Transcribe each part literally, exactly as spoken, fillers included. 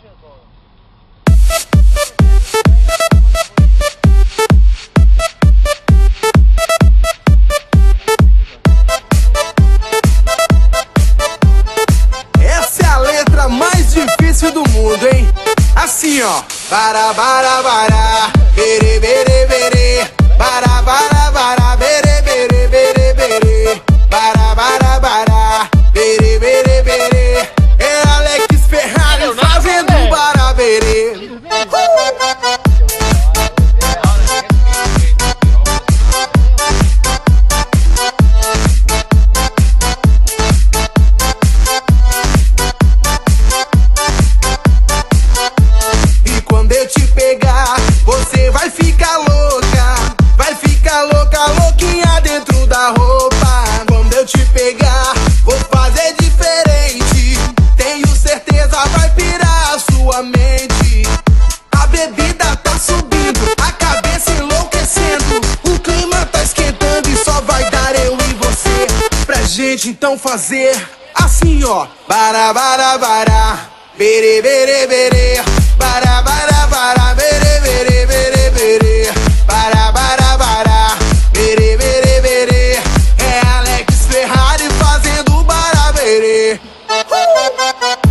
Essa é a letra mais difícil do mundo, hein? Assim, ó. Bara, bara, bara, bere, bere, bere. Bara, bara, bara, bere, bere, bere, bere. Bara, bara, bara, bere, bere, bere. É Alex Ferrari fazendo barabere. Uh! Você vai ficar louca, vai ficar louca, louquinha dentro da roupa. Quando eu te pegar, vou fazer diferente. Tenho certeza vai pirar a sua mente. A bebida tá subindo, a cabeça enlouquecendo. O clima tá esquentando e só vai dar eu e você. Pra gente então fazer assim, ó. Bara, bara, bara, bere, bere, bere. Bara, bara, bara, bere, bere, bere, bere. Bara, bara, bara, bere, bere, bere. É Alex Ferrari fazendo barabere. Uh!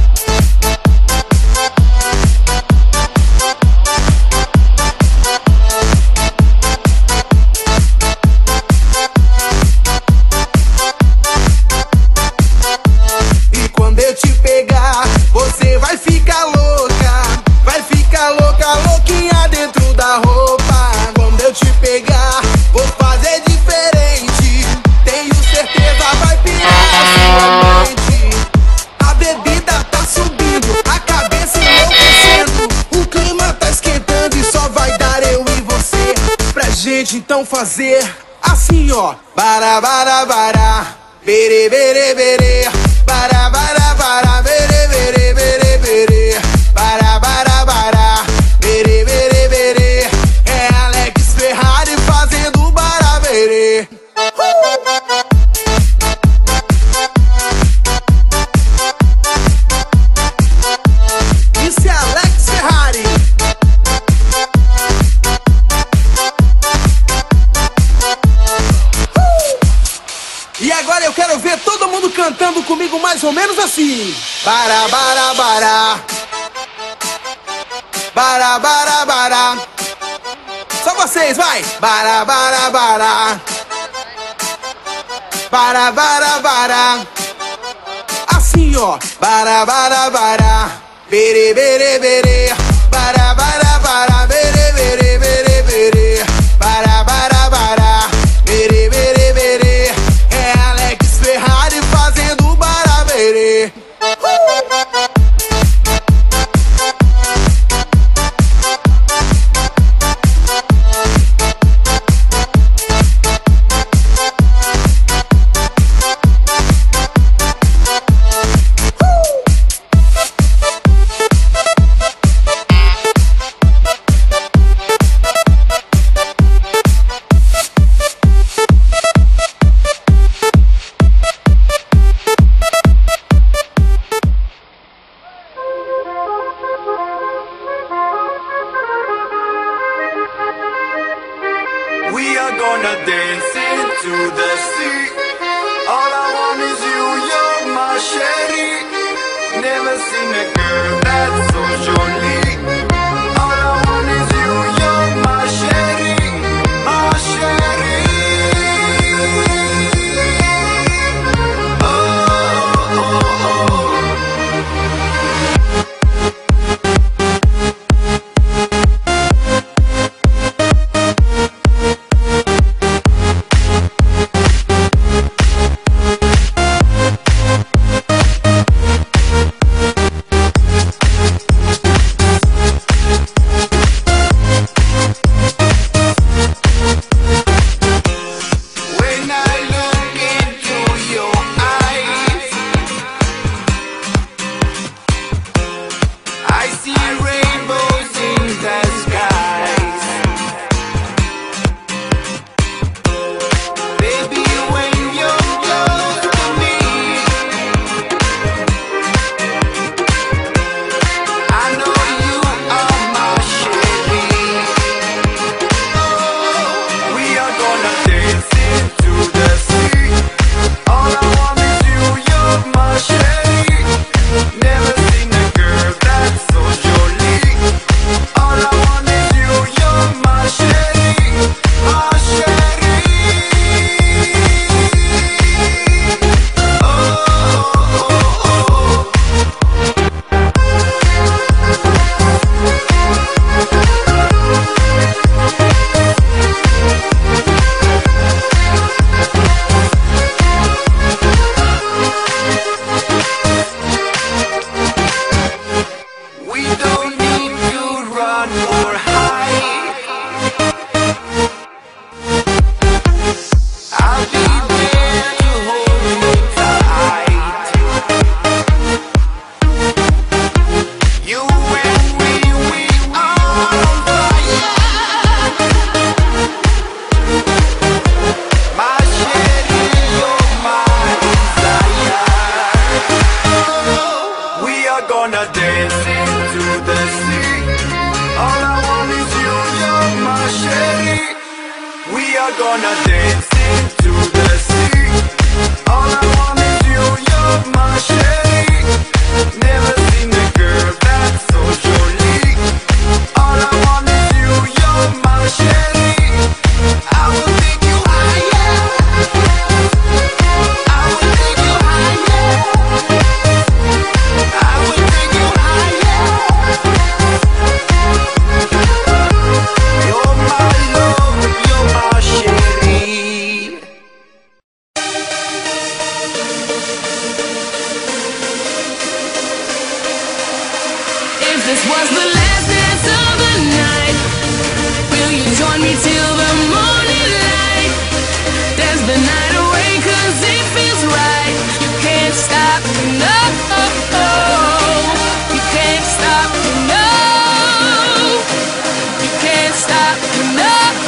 E quando eu te pegar, você vai ficar louca, vai ficar louca, louquinha dentro da roupa. Quando eu te pegar, vou fazer diferente. Tenho certeza vai pirar a sua mente. A bebida tá subindo, a cabeça enlouquecendo. O clima tá esquentando e só vai dar eu e você. Pra gente então fazer assim, ó. Bara, bara, bara, bere, bere, bere. Bara, bara, bara, bere, bere, bere, bere. Bara, bara, bara, bere, bere, bere. É Alex Ferrari fazendo barabere. Uh! Isso é Alex Ferrari. Uh! E agora eu quero ver todo mundo cantando comigo mais ou menos assim. Bara, bara, bara. Bara, bara, bara. Só vocês, vai. Bara, bara, bara. Bara, bara, bara. Assim, ó. Bara, bara, bara. Bere, bere, bere. Bara, bara, bara. Bere, bere, bere, bere. Bara, bara, bara. Bere, bere, bere. É Alex Ferrari fazendo barabere. Uh! We are gonna dance into the sea. All I want is you, you're my sherry. Never seen a girl that's so jolly. All I want is you, you're my sherry, my sherry. Oh, oh, oh, oh. gonna dance into the sea. All I want is you, you're my sherry. Never seen a girl that's so jolie. All I want is you, you're my sherry. I will take you higher. I will take you higher. I will take you higher. You're my love, you're my sherry. If this was the last dance of the night, will you join me till the morning light? Dance the night away 'cause it feels right. You can't stop, no. You can't stop, no. You can't stop, no.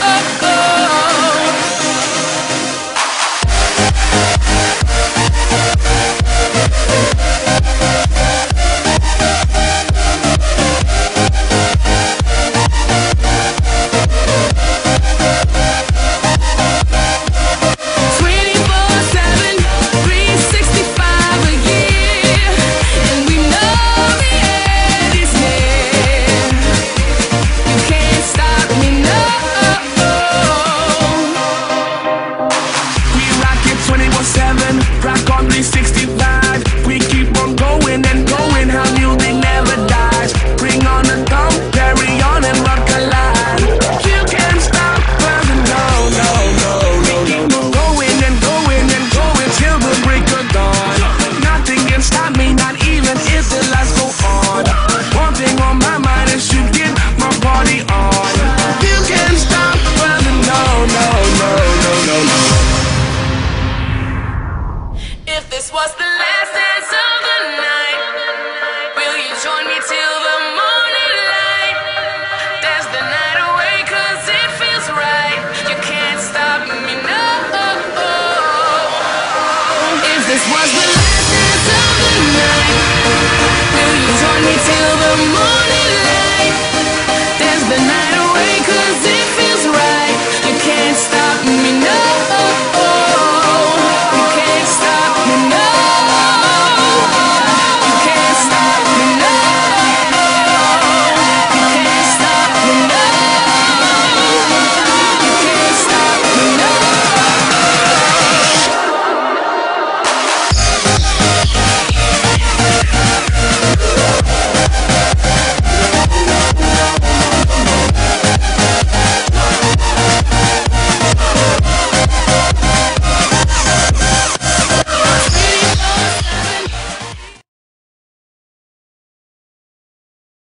twenty-four seven, three sixty-five a year, and we know the end is near. You can't stop me, no. We rock it twenty-four seven, rock on three sixty-five. We keep on going and going, how music never dies. Bring on the thumb, carry on and rock a line. You can't stop us, no, no, no, no, no. Keep on going and going and going till the break of dawn. Nothing can stop me, not even if the lights go on. One thing on my mind is to get my party on. You can't stop us, no, no, no, no, no, no. If this was the last dance of the night, will you join me till the morning light? Dance the night away 'cause it feels right. You can't stop me, no. If this was the last dance of the night, will you join me till